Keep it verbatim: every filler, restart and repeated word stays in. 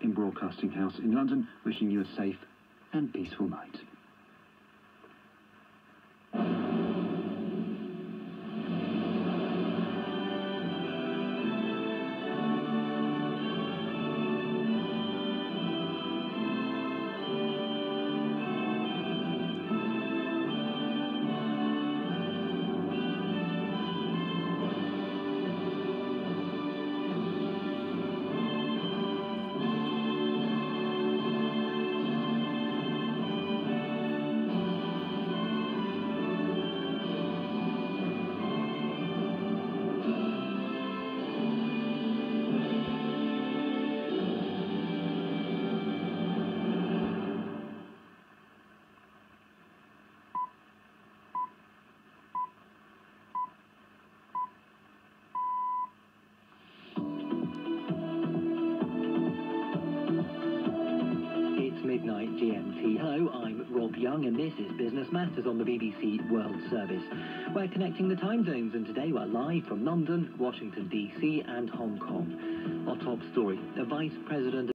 in Broadcasting House in London, wishing you a safe and peaceful night. Midnight G M T. Hello, I'm Rob Young, and this is Business Matters on the B B C World Service. We're connecting the time zones, and today we're live from London, Washington, D C and Hong Kong. Our top story, the Vice President